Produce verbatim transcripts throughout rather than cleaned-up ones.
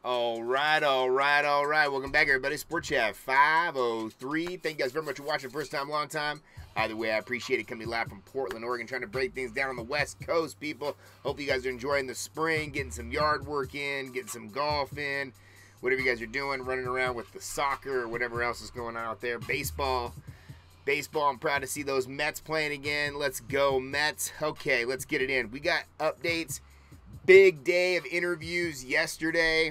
All right, all right, all right. Welcome back, everybody. Sports Chat five oh three. Thank you guys very much for watching. First time, long time. Either way, I appreciate it. Coming live from Portland, Oregon, trying to break things down on the West Coast, people. Hope you guys are enjoying the spring, getting some yard work in, getting some golf in, whatever you guys are doing, running around with the soccer or whatever else is going on out there. Baseball. Baseball, I'm proud to see those Mets playing again. Let's go, Mets. Okay, let's get it in. We got updates. Big day of interviews yesterday.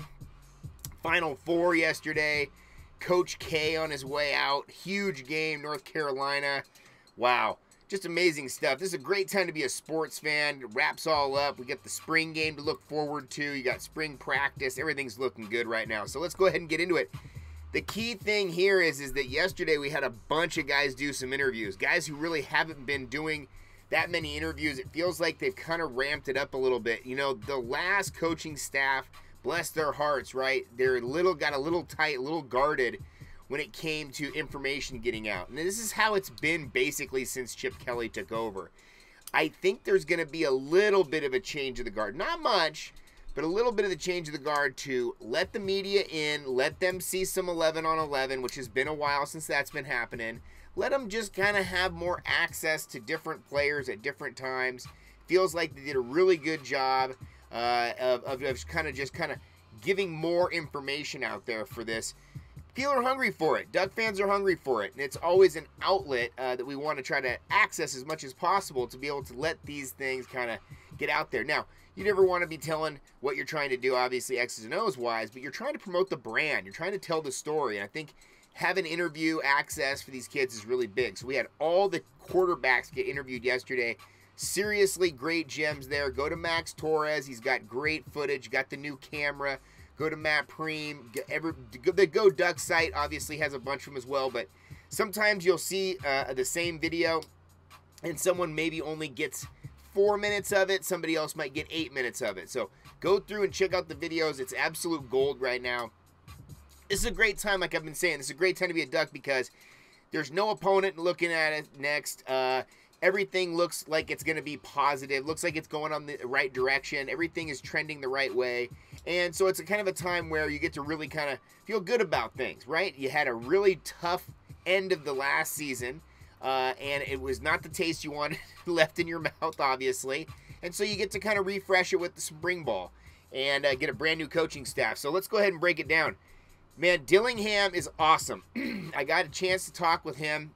Final Four yesterday. Coach K on his way out. Huge game, North Carolina. Wow. Just amazing stuff. This is a great time to be a sports fan. It wraps all up. We got the spring game to look forward to. You got spring practice. Everything's looking good right now. So let's go ahead and get into it. The key thing here is, is that yesterday we had a bunch of guys do some interviews. Guys who really haven't been doing that many interviews. It feels like they've kind of ramped it up a little bit. You know, the last coaching staff, bless their hearts, right? They're a little, got a little tight, a little guarded when it came to information getting out. And this is how it's been basically since Chip Kelly took over. I think there's going to be a little bit of a change of the guard. Not much, but a little bit of the change of the guard to let the media in, let them see some eleven on eleven, which has been a while since that's been happening. Let them just kind of have more access to different players at different times. Feels like they did a really good job uh, of, of, of kind of just kind of giving more information out there for this. People are hungry for it. Duck fans are hungry for it. And it's always an outlet uh, that we want to try to access as much as possible to be able to let these things kind of get out there. Now, you never want to be telling what you're trying to do, obviously X's and O's wise, but you're trying to promote the brand. You're trying to tell the story. And I think having interview access for these kids is really big. So we had all the quarterbacks get interviewed yesterday. Seriously great gems there. Go to Max Torres. He's got great footage. Got the new camera. Go to Matt Preem. Every, the Go Duck site obviously has a bunch of them as well. But sometimes you'll see uh, the same video and someone maybe only gets four minutes of it. Somebody else might get eight minutes of it. So go through and check out the videos. It's absolute gold right now. This is a great time, like I've been saying. This is a great time to be a Duck because there's no opponent looking at it next. Uh, everything looks like it's going to be positive. Looks like it's going on the right direction. Everything is trending the right way. And so it's a kind of a time where you get to really kind of feel good about things, right? You had a really tough end of the last season. Uh, and it was not the taste you wanted left in your mouth, obviously. And so you get to kind of refresh it with the spring ball and uh, get a brand new coaching staff. So let's go ahead and break it down. Man, Dillingham is awesome. I got a chance to talk with him,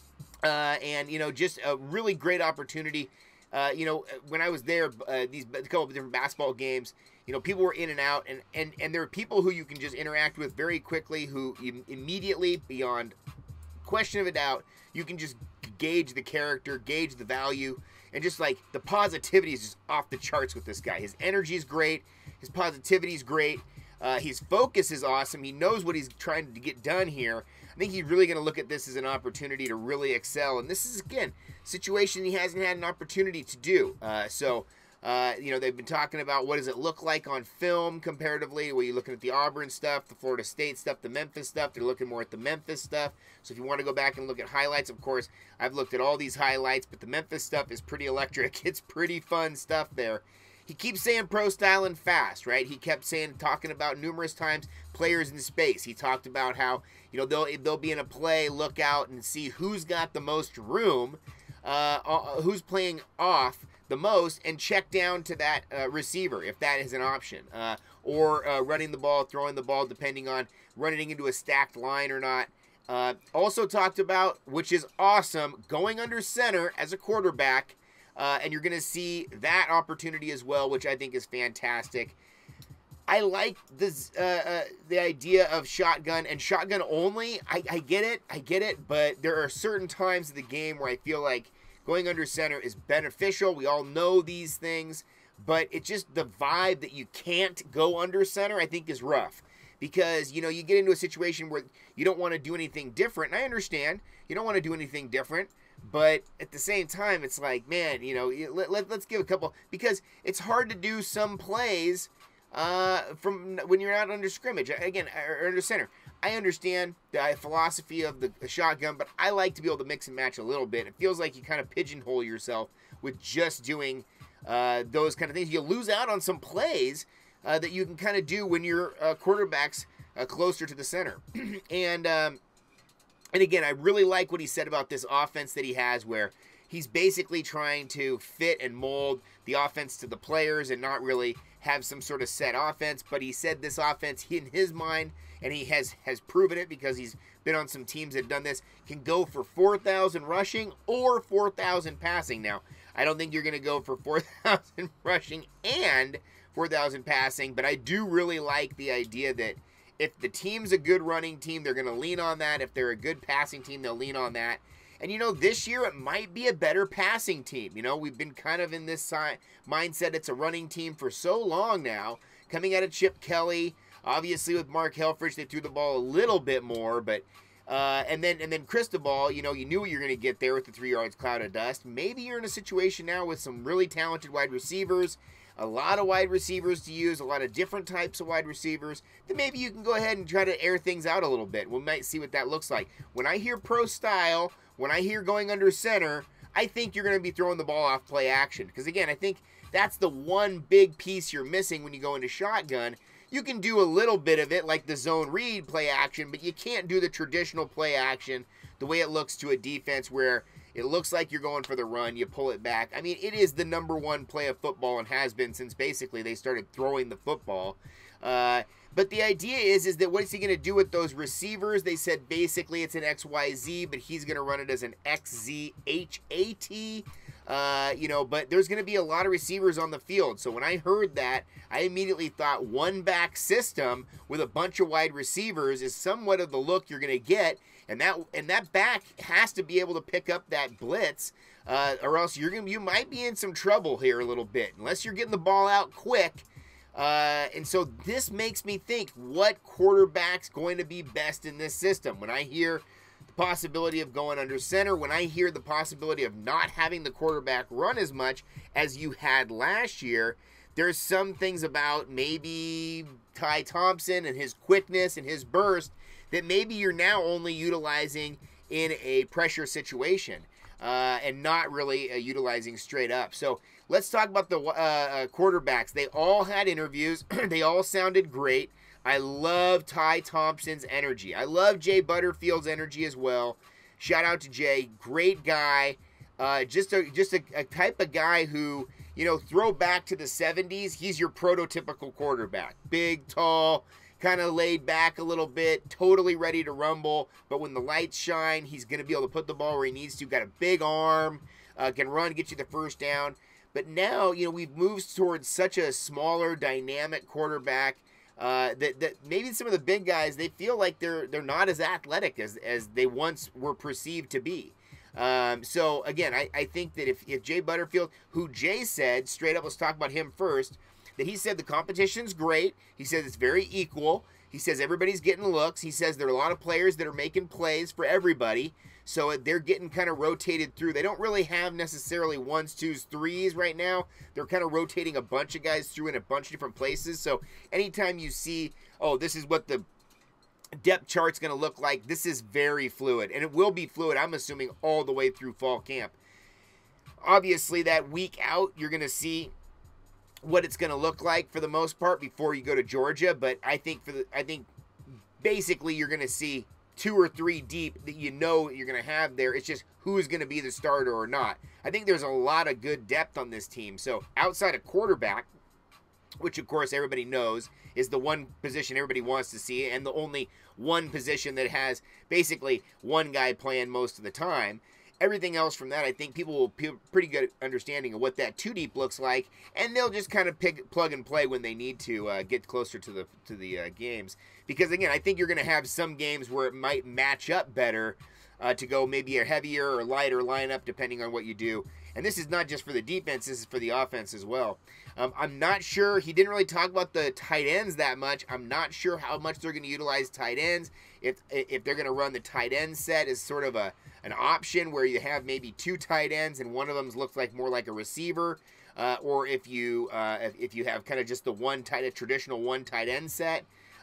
uh, and, you know, just a really great opportunity. Uh, you know, when I was there, uh, these a couple of different basketball games, you know, people were in and out, and, and, and there are people who you can just interact with very quickly, who immediately, beyond question of a doubt, you can just gauge the character, gauge the value, and just like the positivity is just off the charts with this guy. His energy is great. His positivity is great. Uh, his focus is awesome. He knows what he's trying to get done here. I think he's really going to look at this as an opportunity to really excel. And this is, again, a situation he hasn't had an opportunity to do. Uh, so, uh, you know, they've been talking about what does it look like on film comparatively. Where you're looking at the Auburn stuff, the Florida State stuff, the Memphis stuff. They're looking more at the Memphis stuff. So if you want to go back and look at highlights, of course, I've looked at all these highlights. But the Memphis stuff is pretty electric. It's pretty fun stuff there. He keeps saying pro style and fast, right? He kept saying, talking about numerous times players in space. He talked about how, you know, they'll, they'll be in a play, look out and see who's got the most room, uh, who's playing off the most, and check down to that uh, receiver if that is an option. Uh, or uh, running the ball, throwing the ball, depending on running into a stacked line or not. Uh, also talked about, which is awesome, going under center as a quarterback. Uh, and you're going to see that opportunity as well, which I think is fantastic. I like this, uh, uh, the idea of shotgun and shotgun only. I, I get it. I get it. But there are certain times of the game where I feel like going under center is beneficial. We all know these things. But it's just the vibe that you can't go under center, I think, is rough. Because, you know, you get into a situation where you don't want to do anything different. And I understand. You don't want to do anything different. But at the same time, it's like, man, you know, let, let, let's give a couple, because it's hard to do some plays uh, from when you're not under scrimmage. Again, or under center. I understand the philosophy of the shotgun, but I like to be able to mix and match a little bit. It feels like you kind of pigeonhole yourself with just doing uh, those kind of things. You lose out on some plays uh, that you can kind of do when your uh, quarterback's uh, closer to the center. and um, and again, I really like what he said about this offense that he has, where he's basically trying to fit and mold the offense to the players and not really have some sort of set offense. But he said this offense, in his mind, and he has, has proven it because he's been on some teams that have done this, can go for four thousand rushing or four thousand passing. Now, I don't think you're going to go for four thousand rushing and four thousand passing, but I do really like the idea that if the team's a good running team, they're going to lean on that. If they're a good passing team, they'll lean on that. And, you know, this year it might be a better passing team. You know, we've been kind of in this si- mindset it's a running team for so long now. Coming out of Chip Kelly, obviously with Mark Helfrich, they threw the ball a little bit more. But uh, and then and then Cristobal, you know, you knew what you were going to get there with the three yards cloud of dust. Maybe you're in a situation now with some really talented wide receivers, a lot of wide receivers to use, a lot of different types of wide receivers, then maybe you can go ahead and try to air things out a little bit. We might see what that looks like. When I hear pro style, when I hear going under center, I think you're going to be throwing the ball off play action. Because, again, I think that's the one big piece you're missing when you go into shotgun. You can do a little bit of it, like the zone read play action, but you can't do the traditional play action the way it looks to a defense where it looks like you're going for the run, you pull it back. I mean, it is the number one play of football and has been since basically they started throwing the football. Uh, but the idea is, is that what is he going to do with those receivers? They said basically it's an X Y Z, but he's going to run it as an X Z H A T. Uh, you know, but there's going to be a lot of receivers on the field. So when I heard that, I immediately thought one back system with a bunch of wide receivers is somewhat of the look you're going to get. And that and that back has to be able to pick up that blitz, uh, or else you're gonna you might be in some trouble here a little bit unless you're getting the ball out quick. Uh, and so this makes me think, what quarterback's going to be best in this system? When I hear the possibility of going under center, when I hear the possibility of not having the quarterback run as much as you had last year, there's some things about maybe Ty Thompson and his quickness and his burst that maybe you're now only utilizing in a pressure situation uh, and not really uh, utilizing straight up. So let's talk about the uh, uh, quarterbacks. They all had interviews. They all sounded great. I love Ty Thompson's energy. I love Jay Butterfield's energy as well. Shout out to Jay. Great guy. Uh, just a, just a, a type of guy who, you know, throw back to the seventies, he's your prototypical quarterback. Big, tall, kind of laid back a little bit, totally ready to rumble, but when the lights shine, he's going to be able to put the ball where he needs to. Got a big arm, uh, can run, get you the first down. But now, you know, we've moved towards such a smaller, dynamic quarterback uh, that, that maybe some of the big guys, they feel like they're they're not as athletic as, as they once were perceived to be. Um, so, again, I, I think that if, if Jay Butterfield, who Jay said, straight up, let's talk about him first, that he said the competition's great. He says it's very equal. He says everybody's getting looks. He says there are a lot of players that are making plays for everybody. So they're getting kind of rotated through. They don't really have necessarily ones, twos, threes right now. They're kind of rotating a bunch of guys through in a bunch of different places. So anytime you see, oh, this is what the depth chart's going to look like, this is very fluid. And it will be fluid, I'm assuming, all the way through fall camp. Obviously, that week out, you're going to see what it's going to look like for the most part before you go to Georgia, but I think for the I think basically you're going to see two or three deep that you know you're going to have there. It's just who's going to be the starter or not. I think there's a lot of good depth on this team. So outside of quarterback, which of course everybody knows is the one position everybody wants to see and the only one position that has basically one guy playing most of the time. Everything else from that, I think people will have a pretty good understanding of what that two deep looks like, and they'll just kind of pick, plug and play when they need to uh, get closer to the to the uh, games. Because again, I think you're going to have some games where it might match up better uh, to go maybe a heavier or lighter lineup depending on what you do. And this is not just for the defense; this is for the offense as well. Um, I'm not sure. He didn't really talk about the tight ends that much. I'm not sure how much they're going to utilize tight ends. If if they're going to run the tight end set as sort of a an option where you have maybe two tight ends and one of them looks like more like a receiver, uh, or if you uh, if, if you have kind of just the one tight, a traditional one tight end set.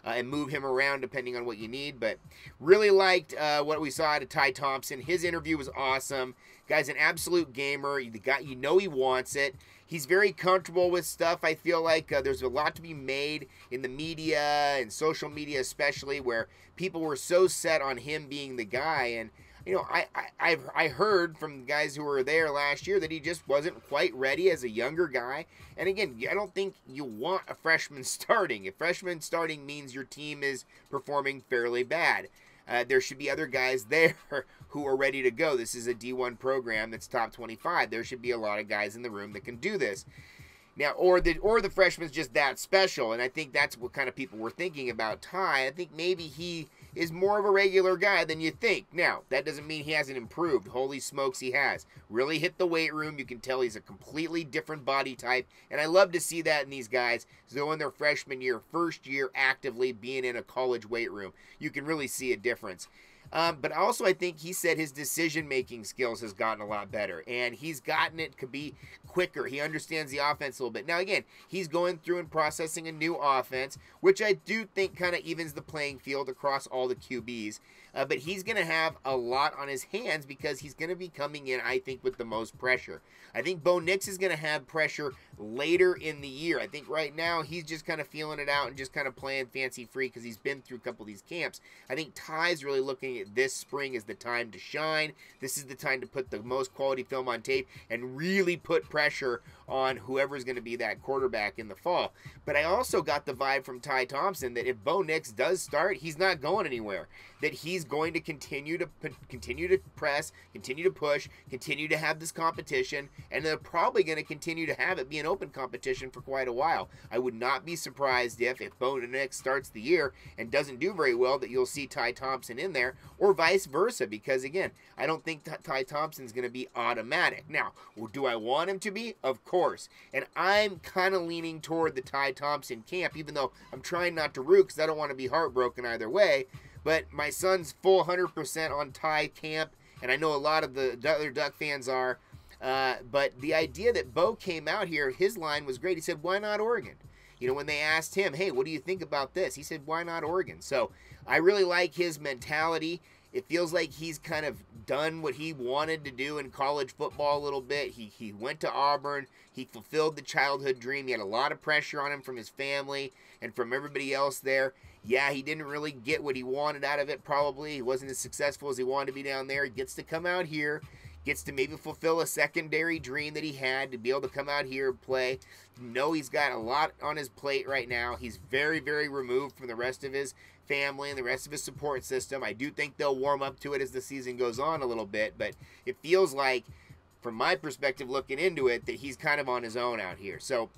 uh, and move him around depending on what you need. But really liked uh, what we saw out of Ty Thompson. His interview was awesome. Guy's an absolute gamer. The guy, you know he wants it. He's very comfortable with stuff. I feel like uh, there's a lot to be made in the media and social media especially, where people were so set on him being the guy. And, you know, I, I, I've I heard from guys who were there last year that he just wasn't quite ready as a younger guy. And again, I don't think you want a freshman starting. If freshman starting means your team is performing fairly bad. Uh, there should be other guys there who are ready to go. This is a D one program that's top twenty-five. There should be a lot of guys in the room that can do this. Now, or the or the freshman's just that special, and I think that's what kind of people were thinking about Ty. I think maybe he is more of a regular guy than you think. Now, that doesn't mean he hasn't improved. Holy smokes, he has. Really hit the weight room. You can tell he's a completely different body type, and I love to see that in these guys. So in their freshman year, first year actively being in a college weight room, you can really see a difference. Um, but also, I think he said his decision-making skills has gotten a lot better, and he's gotten it to be quicker. He understands the offense a little bit. Now, again, he's going through and processing a new offense, which I do think kind of evens the playing field across all the Q Bs. Uh, but he's going to have a lot on his hands because he's going to be coming in, I think, with the most pressure. I think Bo Nix is going to have pressure later in the year. I think right now he's just kind of feeling it out and just kind of playing fancy free because he's been through a couple of these camps. I think Ty's really looking at this spring as the time to shine. This is the time to put the most quality film on tape and really put pressure on whoever's going to be that quarterback in the fall. But I also got the vibe from Ty Thompson that if Bo Nix does start, he's not going anywhere. That he's going to continue to continue to press, continue to push, continue to have this competition, and they're probably going to continue to have it be an open competition for quite a while. I would not be surprised if, if Bo Nix starts the year and doesn't do very well, that you'll see Ty Thompson in there, or vice versa, because again, I don't think Ty Thompson's going to be automatic. Now, do I want him to be? Of course. And I'm kind of leaning toward the Ty Thompson camp, even though I'm trying not to root because I don't want to be heartbroken either way. But my son's full one hundred percent on Ty camp, and I know a lot of the other Duck fans are. Uh, but the idea that Bo came out here, his line was great. He said, why not Oregon? You know, when they asked him, hey, what do you think about this? He said, why not Oregon? So I really like his mentality. It feels like he's kind of done what he wanted to do in college football a little bit. He, he went to Auburn. He fulfilled the childhood dream. He had a lot of pressure on him from his family and from everybody else there. Yeah, he didn't really get what he wanted out of it probably. He wasn't as successful as he wanted to be down there. He gets to come out here, gets to maybe fulfill a secondary dream that he had to be able to come out here and play. You know, he's got a lot on his plate right now. He's very, very removed from the rest of his family and the rest of his support system. I do think they'll warm up to it as the season goes on a little bit, but it feels like, from my perspective looking into it, that he's kind of on his own out here. So,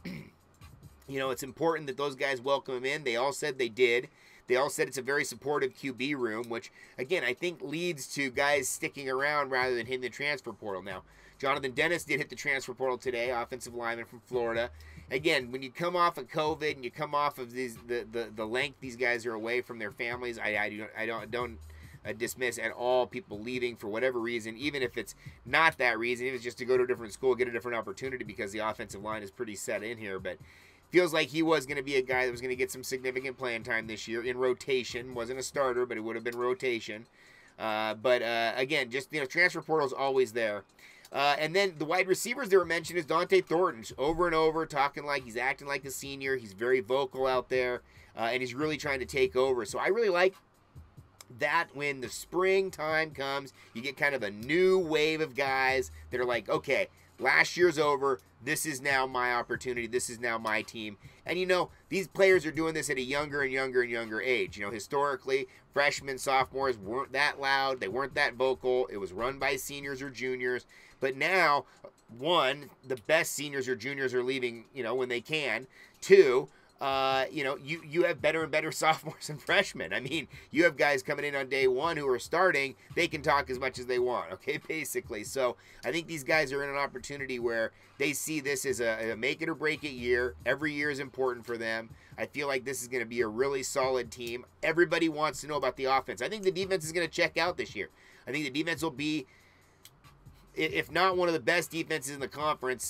you know, it's important that those guys welcome him in. They all said they did. They all said it's a very supportive Q B room, which, again, I think leads to guys sticking around rather than hitting the transfer portal. Now, Jonathan Dennis did hit the transfer portal today, offensive lineman from Florida. Again, when you come off of COVID and you come off of these the, the, the length these guys are away from their families, I, I, I don't, don't uh, dismiss at all people leaving for whatever reason, even if it's not that reason, if it's just to go to a different school, get a different opportunity because the offensive line is pretty set in here. But feels like he was going to be a guy that was going to get some significant playing time this year in rotation. Wasn't a starter, but it would have been rotation. Uh, but, uh, again, just, you know, transfer portal is always there. Uh, and then the wide receivers that were mentioned is Dante Thornton, over and over, talking like he's acting like a senior. He's very vocal out there, uh, and he's really trying to take over. So I really like that when the springtime comes, you get kind of a new wave of guys that are like, okay, last year's over. This is now my opportunity. This is now my team. And, you know, these players are doing this at a younger and younger and younger age. You know, historically, freshmen, sophomores weren't that loud. They weren't that vocal. It was run by seniors or juniors. But now, one, the best seniors or juniors are leaving, you know, when they can. Two, Uh, you know, you, you have better and better sophomores and freshmen. I mean, you have guys coming in on day one who are starting. They can talk as much as they want, okay, basically. So I think these guys are in an opportunity where they see this as a, a make it or break it year. Every year is important for them. I feel like this is going to be a really solid team. Everybody wants to know about the offense. I think the defense is going to check out this year. I think the defense will be, if not one of the best defenses in the conference,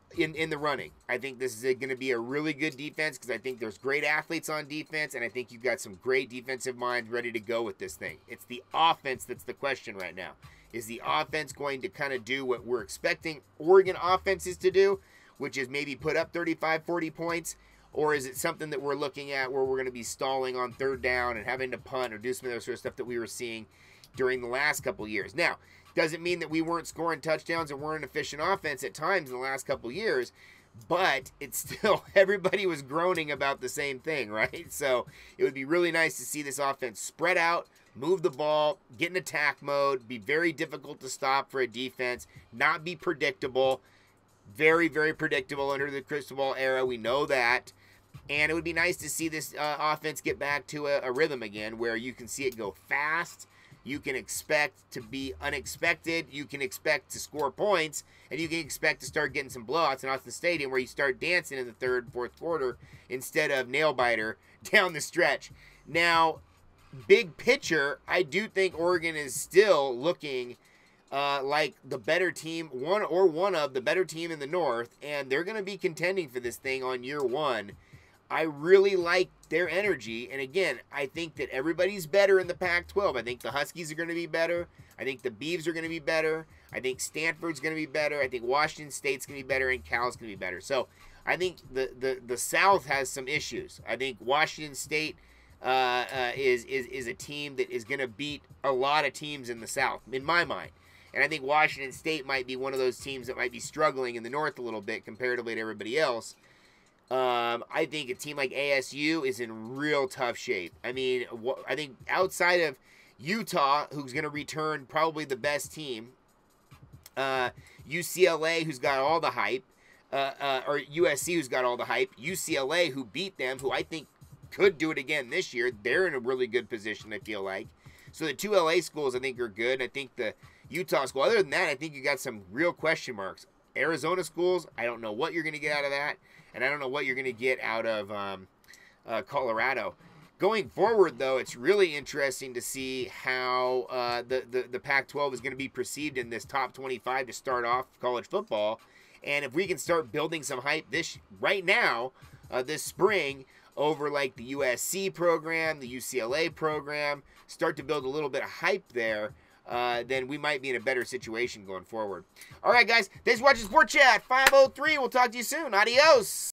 in, in the running. I think this is going to be a really good defense because I think there's great athletes on defense, and I think you've got some great defensive minds ready to go with this thing. It's the offense that's the question right now. Is the offense going to kind of do what we're expecting Oregon offenses to do, which is maybe put up thirty-five, forty points? Or is it something that we're looking at where we're going to be stalling on third down and having to punt or do some of the sort of stuff that we were seeing during the last couple of years? Now, doesn't mean that we weren't scoring touchdowns and weren't an efficient offense at times in the last couple of years, but it's still, everybody was groaning about the same thing, right? So it would be really nice to see this offense spread out, move the ball, get in attack mode, be very difficult to stop for a defense, not be predictable. Very, very predictable under the crystal ball era. We know that. And it would be nice to see this uh, offense get back to a, a rhythm again where you can see it go fast. You can expect to be unexpected. You can expect to score points. And you can expect to start getting some blowouts in Austin Stadium where you start dancing in the third and fourth quarter instead of nail-biter down the stretch. Now, big picture, I do think Oregon is still looking uh, like the better team, one or one of the better team in the North. And they're going to be contending for this thing on year one. I really like their energy, and again, I think that everybody's better in the Pac twelve. I think the Huskies are going to be better. I think the Beavs are going to be better. I think Stanford's going to be better. I think Washington State's going to be better, and Cal's going to be better. So I think the, the, the South has some issues. I think Washington State uh, uh, is, is, is a team that is going to beat a lot of teams in the South, in my mind. And I think Washington State might be one of those teams that might be struggling in the North a little bit comparatively to everybody else. Um, I think a team like A S U is in real tough shape. I mean, wh- I think outside of Utah, who's going to return probably the best team, uh, U C L A, who's got all the hype, uh, uh, or U S C, who's got all the hype, U C L A, who beat them, who I think could do it again this year. They're in a really good position, I feel like. So the two L A schools, I think, are good. I think the Utah school, other than that, I think you got some real question marks. Arizona schools, I don't know what you're going to get out of that. And I don't know what you're going to get out of um, uh, Colorado. Going forward, though, it's really interesting to see how uh, the, the, the Pac twelve is going to be perceived in this top twenty-five to start off college football. And if we can start building some hype this right now, uh, this spring, over like the U S C program, the U C L A program, start to build a little bit of hype there, Uh, then we might be in a better situation going forward. All right, guys. Thanks for watching Sport Chat five oh three. We'll talk to you soon. Adios.